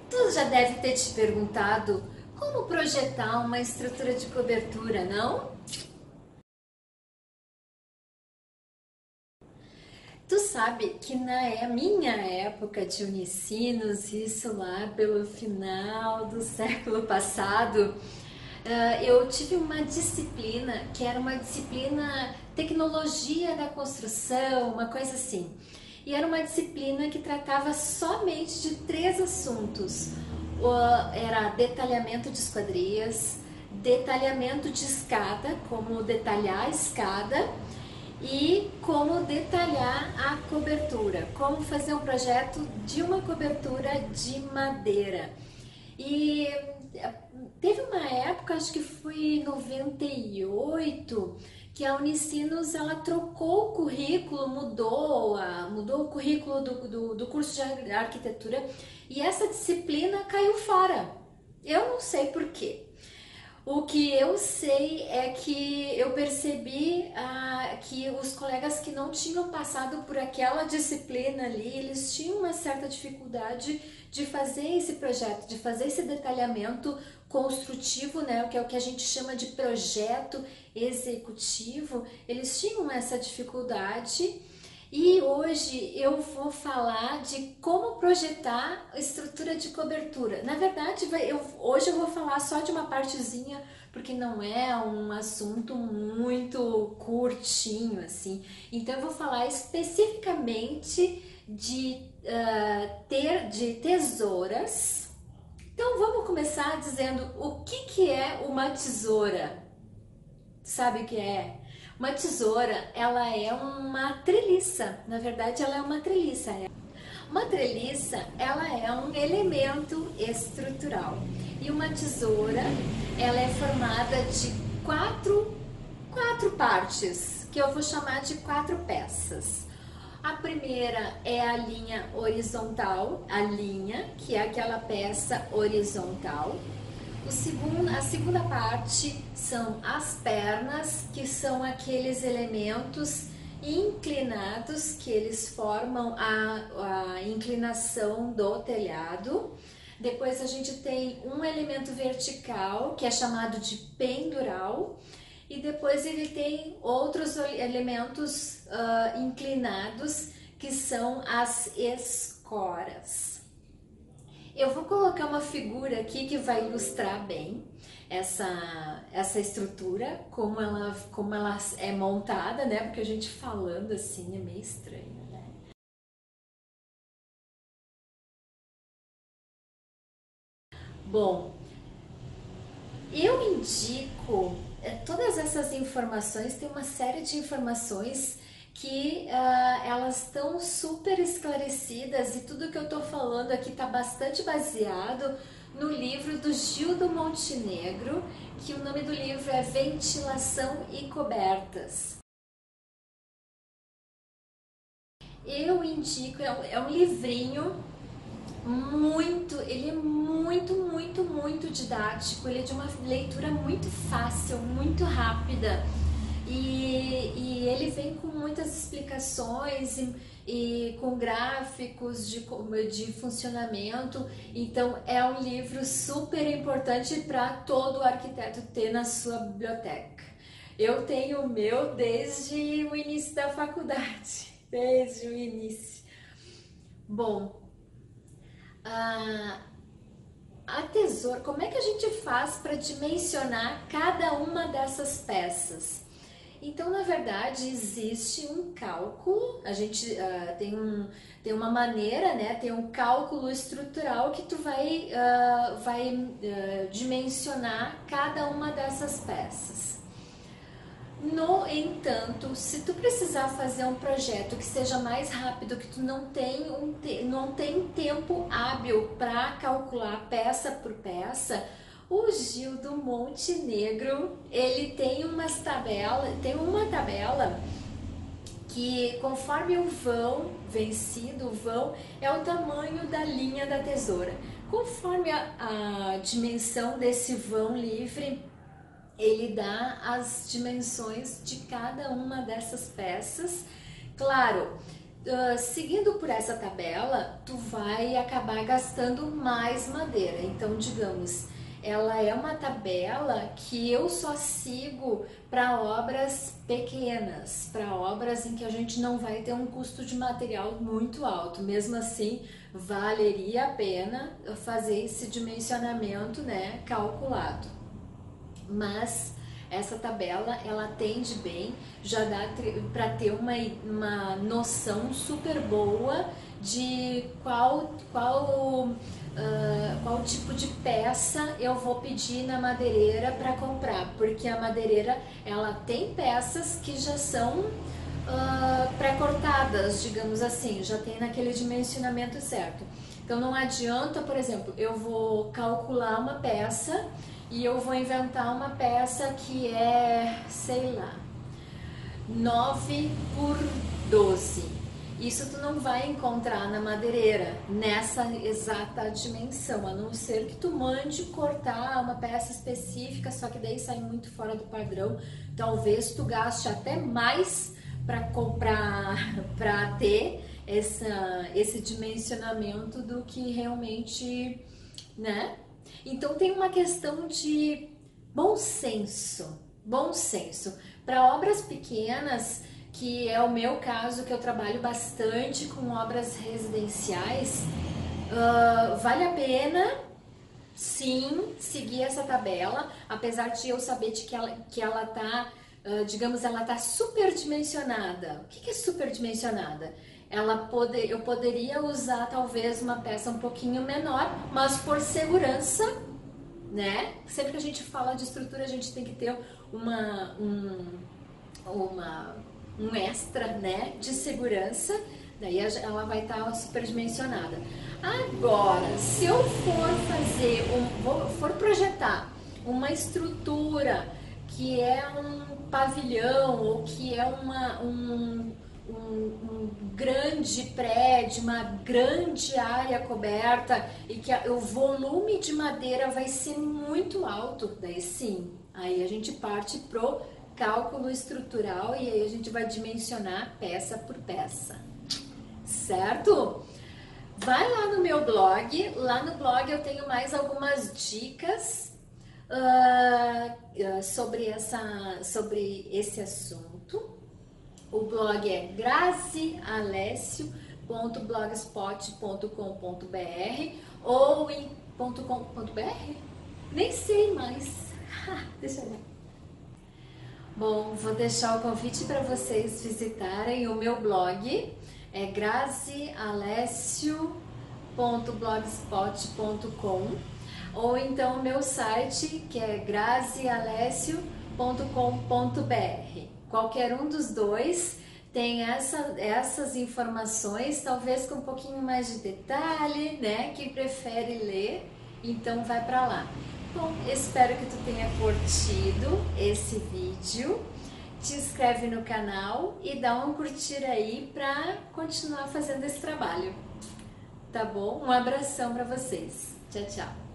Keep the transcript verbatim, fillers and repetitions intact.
Tu já deve ter te perguntado como projetar uma estrutura de cobertura, não? Tu sabe que na é- minha época de Unicinos, isso lá pelo final do século passado, ah, eu tive uma disciplina que era uma disciplina tecnologia da construção, uma coisa assim. E era uma disciplina que tratava somente de três assuntos. O- Era detalhamento de esquadrias, detalhamento de escada, como detalhar a escada, e como detalhar a cobertura, como fazer um projeto de uma cobertura de madeira. E eh, teve uma época, acho que foi em noventa e oito, que a Unicinos ela trocou o currículo, mudou, a, mudou o currículo do, do, do curso de arquitetura e essa disciplina caiu fora. Eu não sei por quê. O que eu sei é que eu percebi ah, que os colegas que não tinham passado por aquela disciplina ali, eles tinham uma certa dificuldade de fazer esse projeto, de fazer esse detalhamento construtivo, né, que é o que a gente chama de projeto executivo. Eles tinham essa dificuldade. E hoje eu vou falar de como projetar a estrutura de cobertura. Na verdade, eu, hoje eu vou falar só de uma partezinha, porque não é um assunto muito curtinho assim. Então eu vou falar especificamente de, uh, ter, de tesouras. Então vamos começar dizendo o que, que é uma tesoura. Sabe o que é? Uma tesoura, ela é uma treliça. Na verdade, ela é uma treliça. Uma treliça, ela é um elemento estrutural. E uma tesoura, ela é formada de quatro, quatro partes, que eu vou chamar de quatro peças. A primeira é a linha horizontal, a linha, que é aquela peça horizontal. O segundo, a segunda parte são as pernas, que são aqueles elementos inclinados que eles formam a, a inclinação do telhado. Depois a gente tem um elemento vertical, que é chamado de pendural, e depois ele tem outros elementos uh, inclinados, que são as escoras. Eu vou colocar uma figura aqui que vai ilustrar bem essa, essa estrutura, como ela, como ela é montada, né? Porque a gente falando assim é meio estranho, né? Bom, eu indico eh, todas essas informações, tem uma série de informações que uh, elas estão super esclarecidas e tudo que eu estou falando aqui está bastante baseado no livro do Gildo Montenegro, que o nome do livro é Ventilação e Cobertas. Eu indico, é um, é um livrinho muito, ele é muito, muito, muito didático, ele é de uma leitura muito fácil, muito rápida e, e ele vem com muitas explicações e, e com gráficos de, de funcionamento, então é um livro super importante para todo arquiteto ter na sua biblioteca. Eu tenho o meu desde o início da faculdade, desde o início. Bom, a, a tesoura, como é que a gente faz para dimensionar cada uma dessas peças? Então, na verdade, existe um cálculo, a gente uh, tem, um, tem uma maneira, né? Tem um cálculo estrutural que tu vai, uh, vai uh, dimensionar cada uma dessas peças. No entanto, se tu precisar fazer um projeto que seja mais rápido, que tu não tem, um te não tem tempo hábil para calcular peça por peça, o Gildo Montenegro, ele tem umas tabela, tem uma tabela que conforme o vão vencido, o vão é o tamanho da linha da tesoura. Conforme a, a dimensão desse vão livre, ele dá as dimensões de cada uma dessas peças. Claro, uh, seguindo por essa tabela, tu vai acabar gastando mais madeira. Então, digamos, ela é uma tabela que eu só sigo para obras pequenas, para obras em que a gente não vai ter um custo de material muito alto. Mesmo assim, valeria a pena fazer esse dimensionamento, né, calculado. Mas essa tabela, ela atende bem, já dá para ter uma, uma noção super boa de qual, qual, uh, qual tipo de peça eu vou pedir na madeireira para comprar, porque a madeireira, ela tem peças que já são uh, pré-cortadas, digamos assim, já tem naquele dimensionamento certo. Então não adianta, por exemplo, eu vou calcular uma peça e eu vou inventar uma peça que é, sei lá, nove por doze. Isso tu não vai encontrar na madeireira, nessa exata dimensão, a não ser que tu mande cortar uma peça específica, só que daí sai muito fora do padrão. Talvez tu gaste até mais para comprar, para ter essa, esse dimensionamento do que realmente, né? Então tem uma questão de bom senso, bom senso. Para obras pequenas, que é o meu caso, que eu trabalho bastante com obras residenciais, uh, vale a pena, sim, seguir essa tabela, apesar de eu saber de que ela, que ela tá, uh, digamos, ela tá superdimensionada. O que, que é superdimensionada? Ela pode, eu poderia usar talvez uma peça um pouquinho menor, mas por segurança, né? Sempre que a gente fala de estrutura, a gente tem que ter uma, um, uma, um extra, né, de segurança. Daí ela vai estar superdimensionada. Agora, se eu for fazer, um, for projetar uma estrutura que é um pavilhão ou que é uma, um Um, um grande prédio, uma grande área coberta e que a, o volume de madeira vai ser muito alto, daí sim, aí a gente parte pro cálculo estrutural e aí a gente vai dimensionar peça por peça, certo? Vai lá no meu blog, lá no blog eu tenho mais algumas dicas uh, uh, sobre, essa, sobre esse assunto. O blog é grazi alessio ponto blogspot ponto com ponto br ou em .com.br? Nem sei mais. Deixa eu ver. Bom, vou deixar o convite para vocês visitarem o meu blog. É grazi alessio ponto blogspot ponto com ou então o meu site, que é grazi alessio ponto com ponto br. Qualquer um dos dois tem essa, essas informações, talvez com um pouquinho mais de detalhe, né? Quem prefere ler, então vai para lá. Bom, espero que tu tenha curtido esse vídeo. Te inscreve no canal e dá um curtir aí para continuar fazendo esse trabalho. Tá bom? Um abração para vocês. Tchau, tchau.